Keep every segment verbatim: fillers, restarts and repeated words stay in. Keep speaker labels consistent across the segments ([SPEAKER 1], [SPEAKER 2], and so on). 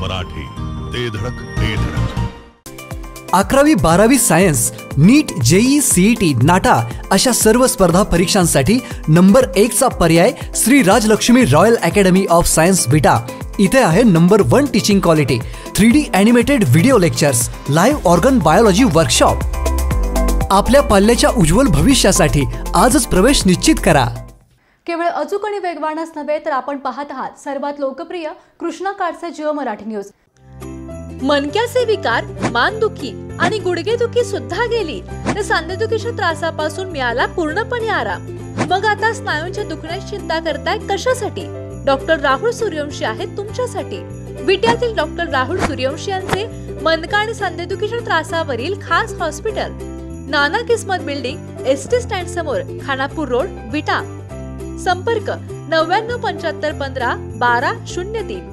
[SPEAKER 1] मराठी, ते धडक ते धडक.
[SPEAKER 2] अकरावी बारावी science, NEET, JEE, CET, NATA अशा सर्व स्पर्धा परीक्षांसाठी नंबर एक चा पर्याय Shri Rajlakshmi royal academy of science Vita. इथे आहे number one teaching quality, three D animated video lectures, live organ biology workshop. आपल्या पाल्याच्या उज्ज्वल भविष्यासाठी आजच प्रवेश निश्चित करा.
[SPEAKER 3] केवळ अचूक आणि वेगवानच नव्हे तर आपण पाहत आहात सर्वात लोकप्रिय कृष्णा काळचे जिओ मराठी न्यूज.
[SPEAKER 4] मणक्याचे विकार, मानदुखी आणि गुडघेदुखी सुद्धा गेली तर सांधेदुखीच्या त्रासापासून मिळाला पूर्णपणे आराम. मग आता स्नायूंच्या दुखण्याची चिंता करताय कशासाठी? डॉक्टर राहुल सूर्यवंशी आहेत तुमच्यासाठी. विट्यातील डॉक्टर राहुल सूर्यवंशी यांचे मणका आणि सांधेदुखीच्या त्रासावरील खास हॉस्पिटल, नाना किस्मत बिल्डिंग, एसटी स्टँड समोर, खानापूर रोड, विटा. संपर्क नव्याण्णव पंच्याहत्तर पंधरा बारा शून्य तीन.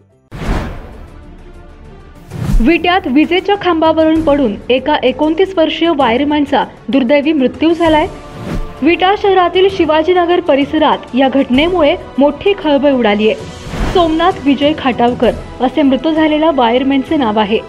[SPEAKER 5] विट्यात विजेच्या खांबावरून पडून एका एकोणतीस वर्षीय वायरमॅनचा दुर्दैवी मृत्यू झालाय. विटा शहरातील शिवाजीनगर परिसरात या घटनेमुळे मोठी खळबळ उडाली आहे. सोमनाथ विजय खाटावकर असे मृत झालेल्या वायरमॅनचे नाव आहे.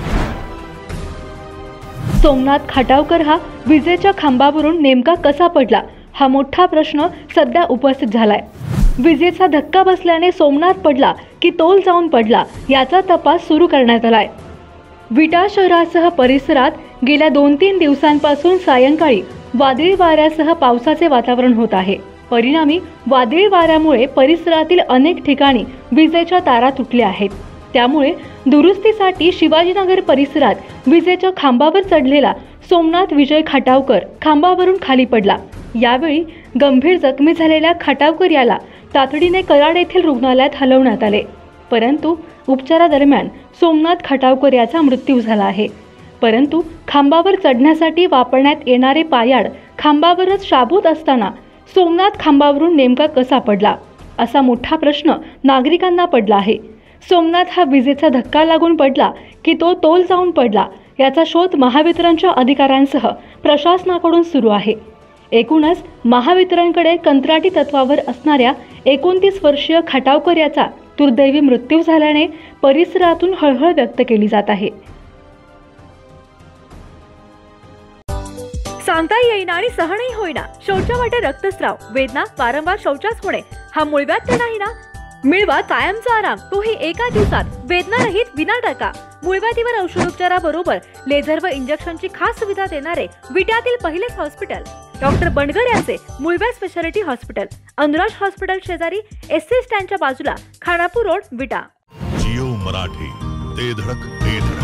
[SPEAKER 5] सोमनाथ खाटावकर हा विजेच्या खांबावरून नेमका कसा पडला हा मोठा प्रश्न सध्या उपस्थित झालाय. विजेचा धक्का बसल्याने सोमनाथ पडला की तोल जाऊन पडला याचा तपास सुरू करण्यात आलाय. विटा शहरासह परिसरात गेल्या दोन तीन दिवसांपासून सायंकाळी वादळी वाऱ्यासह पावसाचे वातावरण होत आहे. परिणामी वादळी वाऱ्यामुळे परिसरातील अनेक ठिकाणी विजेच्या तारा तुटल्या आहेत. त्यामुळे दुरुस्तीसाठी शिवाजीनगर परिसरात विजेच्या खांबावर चढलेला सोमनाथ विजय खाटावकर खांबावरून खाली पडला. यावेळी गंभीर जखमी झालेल्या खाटावकर याला तातडीने कराड येथील रुग्णालयात हलवण्यात आले, परंतु उपचारादरम्यान सोमनाथ खाटावकर याचा मृत्यू झाला आहे. परंतु खांबावर चढण्यासाठी वापरण्यात येणारे पायाड खांबावरच शाबूत असताना सोमनाथ खांबावरून नेमका कसा पडला असा मोठा प्रश्न नागरिकांना पडला आहे. सोमनाथ हा विजेचा धक्का लागून पडला की तो तोल जाऊन पडला याचा शोध महावितरणच्या अधिकाऱ्यांसह प्रशासनाकडून सुरू आहे. एकूणच महावितरणकडे कंत्राटी तत्वावर असणाऱ्या एकोणतीस वर्षीय खाटावकर याचा दुर्दैवी मृत्यू झाल्याने परिसरातून हळहळ व्यक्त केली जात आहे.
[SPEAKER 4] सांगता येईना आणि सहनही होईना, शौचावाटे रक्तस्राव, वेदना, वारंवार शौचास होणे हा मूळव्याध तर नाही ना? मिळवा कायमचा आराम, तोही एका दिवसात, वेदना रहित, विना टाका. मूळव्याधीवर औषधोपचाराबरोबर लेझर व इंजेक्शनची खास सुविधा देणारे विट्यातील पहिलेच हॉस्पिटल डॉक्टर बंडगर यांचे मूळव्याध स्पेशालिटी हॉस्पिटल, अनुराज हॉस्पिटल शेजारी, एसटी स्टँडच्या बाजूला, खानापूर रोड, विटा.
[SPEAKER 1] जिओ मराठी, ते धडक ते धडक.